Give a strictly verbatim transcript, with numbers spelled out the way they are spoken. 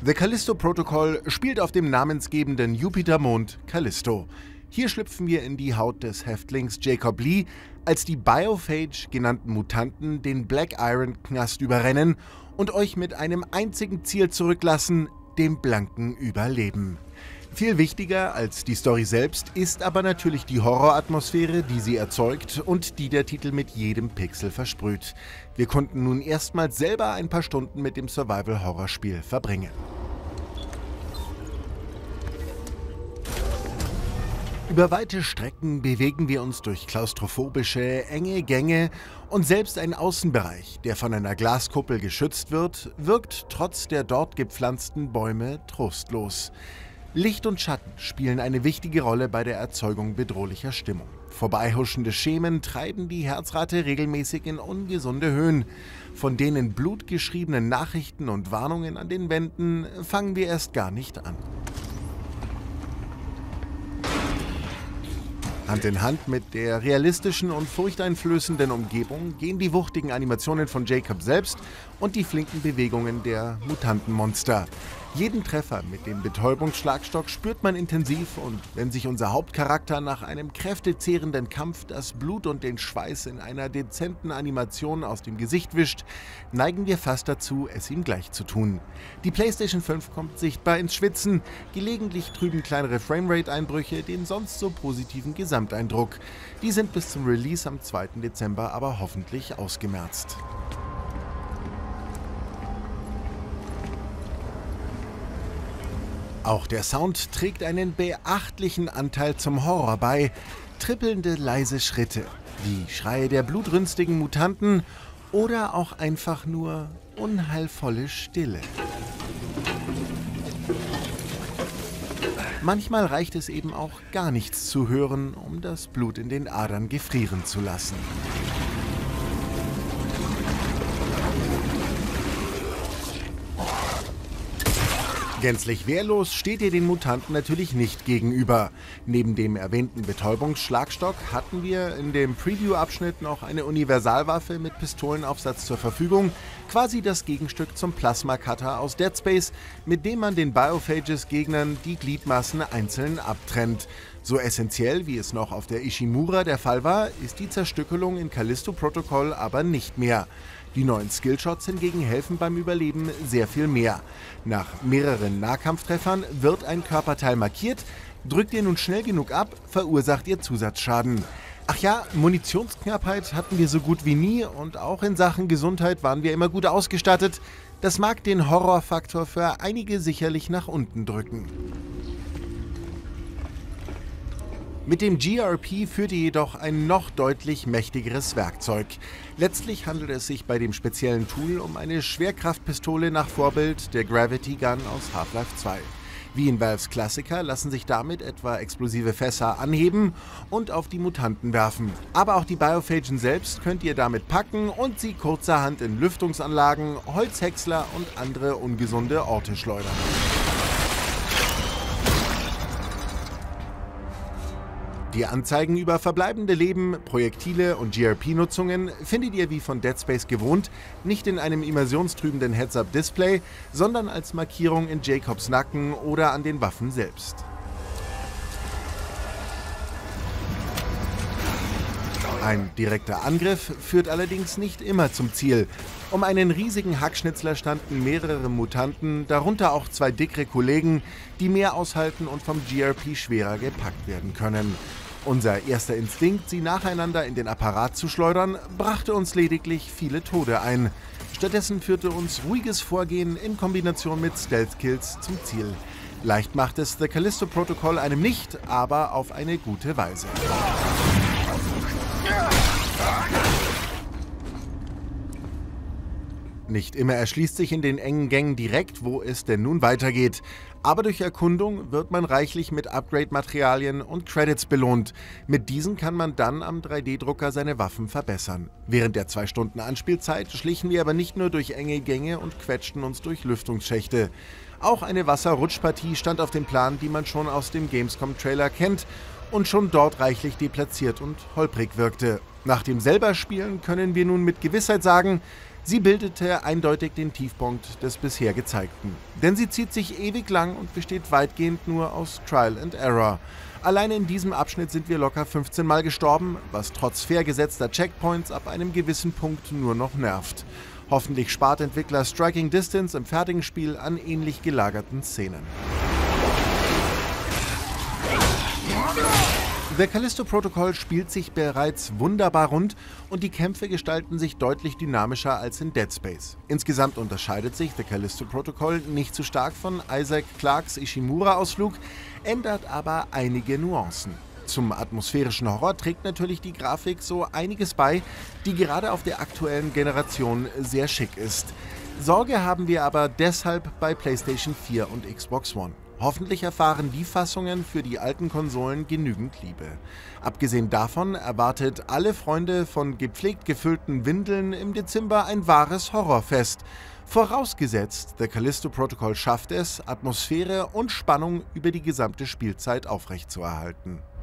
The Callisto Protocol spielt auf dem namensgebenden Jupitermond Callisto. Hier schlüpfen wir in die Haut des Häftlings Jacob Lee, als die Biophage genannten Mutanten den Black Iron Knast überrennen und euch mit einem einzigen Ziel zurücklassen, dem blanken Überleben. Viel wichtiger als die Story selbst ist aber natürlich die Horroratmosphäre, die sie erzeugt und die der Titel mit jedem Pixel versprüht. Wir konnten nun erstmals selber ein paar Stunden mit dem Survival-Horror-Spiel verbringen. Über weite Strecken bewegen wir uns durch klaustrophobische, enge Gänge und selbst ein Außenbereich, der von einer Glaskuppel geschützt wird, wirkt trotz der dort gepflanzten Bäume trostlos. Licht und Schatten spielen eine wichtige Rolle bei der Erzeugung bedrohlicher Stimmung. Vorbeihuschende Schemen treiben die Herzrate regelmäßig in ungesunde Höhen. Von denen blutgeschriebenen Nachrichten und Warnungen an den Wänden fangen wir erst gar nicht an. Hand in Hand mit der realistischen und furchteinflößenden Umgebung gehen die wuchtigen Animationen von Jacob selbst und die flinken Bewegungen der Mutantenmonster. Jeden Treffer mit dem Betäubungsschlagstock spürt man intensiv und wenn sich unser Hauptcharakter nach einem kräftezehrenden Kampf das Blut und den Schweiß in einer dezenten Animation aus dem Gesicht wischt, neigen wir fast dazu, es ihm gleich zu tun. Die PlayStation fünf kommt sichtbar ins Schwitzen, gelegentlich trüben kleinere Framerate-Einbrüche den sonst so positiven Gesamteindruck. Die sind bis zum Release am zweiten Dezember aber hoffentlich ausgemerzt. Auch der Sound trägt einen beachtlichen Anteil zum Horror bei. Trippelnde leise Schritte, die Schreie der blutrünstigen Mutanten oder auch einfach nur unheilvolle Stille. Manchmal reicht es eben auch gar nichts zu hören, um das Blut in den Adern gefrieren zu lassen. Gänzlich wehrlos steht ihr den Mutanten natürlich nicht gegenüber. Neben dem erwähnten Betäubungsschlagstock hatten wir in dem Preview-Abschnitt noch eine Universalwaffe mit Pistolenaufsatz zur Verfügung, quasi das Gegenstück zum Plasma-Cutter aus Dead Space, mit dem man den Biophages-Gegnern die Gliedmaßen einzeln abtrennt. So essentiell, wie es noch auf der Ishimura der Fall war, ist die Zerstückelung in Callisto Protocol aber nicht mehr. Die neuen Skillshots hingegen helfen beim Überleben sehr viel mehr. Nach mehreren Nahkampftreffern wird ein Körperteil markiert, drückt ihr nun schnell genug ab, verursacht ihr Zusatzschaden. Ach ja, Munitionsknappheit hatten wir so gut wie nie und auch in Sachen Gesundheit waren wir immer gut ausgestattet. Das mag den Horrorfaktor für einige sicherlich nach unten drücken. Mit dem G R P führt ihr jedoch ein noch deutlich mächtigeres Werkzeug. Letztlich handelt es sich bei dem speziellen Tool um eine Schwerkraftpistole nach Vorbild der Gravity Gun aus Half-Life zwei. Wie in Valves Klassiker lassen sich damit etwa explosive Fässer anheben und auf die Mutanten werfen. Aber auch die Biophagen selbst könnt ihr damit packen und sie kurzerhand in Lüftungsanlagen, Holzhäcksler und andere ungesunde Orte schleudern. Die Anzeigen über verbleibende Leben, Projektile und G R P-Nutzungen findet ihr wie von Dead Space gewohnt nicht in einem immersionstrübenden Heads-Up-Display, sondern als Markierung in Jacobs Nacken oder an den Waffen selbst. Ein direkter Angriff führt allerdings nicht immer zum Ziel. Um einen riesigen Hackschnitzler standen mehrere Mutanten, darunter auch zwei dickere Kollegen, die mehr aushalten und vom G R P schwerer gepackt werden können. Unser erster Instinkt, sie nacheinander in den Apparat zu schleudern, brachte uns lediglich viele Tode ein. Stattdessen führte uns ruhiges Vorgehen in Kombination mit Stealth-Kills zum Ziel. Leicht macht es The Callisto Protocol einem nicht, aber auf eine gute Weise. Nicht immer erschließt sich in den engen Gängen direkt, wo es denn nun weitergeht. Aber durch Erkundung wird man reichlich mit Upgrade-Materialien und Credits belohnt. Mit diesen kann man dann am drei D Drucker seine Waffen verbessern. Während der zwei Stunden Anspielzeit schlichen wir aber nicht nur durch enge Gänge und quetschten uns durch Lüftungsschächte. Auch eine Wasserrutschpartie stand auf dem Plan, die man schon aus dem Gamescom-Trailer kennt und schon dort reichlich deplatziert und holprig wirkte. Nach dem selber Spielen können wir nun mit Gewissheit sagen, Sie bildete eindeutig den Tiefpunkt des bisher Gezeigten. Denn sie zieht sich ewig lang und besteht weitgehend nur aus Trial and Error. Alleine in diesem Abschnitt sind wir locker fünfzehn Mal gestorben, was trotz fair gesetzter Checkpoints ab einem gewissen Punkt nur noch nervt. Hoffentlich spart Entwickler Striking Distance im fertigen Spiel an ähnlich gelagerten Szenen. The Callisto Protocol spielt sich bereits wunderbar rund und die Kämpfe gestalten sich deutlich dynamischer als in Dead Space. Insgesamt unterscheidet sich The Callisto Protocol nicht zu stark von Isaac Clarkes Ishimura-Ausflug, ändert aber einige Nuancen. Zum atmosphärischen Horror trägt natürlich die Grafik so einiges bei, die gerade auf der aktuellen Generation sehr schick ist. Sorge haben wir aber deshalb bei PlayStation vier und Xbox One. Hoffentlich erfahren die Fassungen für die alten Konsolen genügend Liebe. Abgesehen davon erwartet alle Freunde von gepflegt gefüllten Windeln im Dezember ein wahres Horrorfest. Vorausgesetzt, The Callisto Protocol schafft es, Atmosphäre und Spannung über die gesamte Spielzeit aufrechtzuerhalten.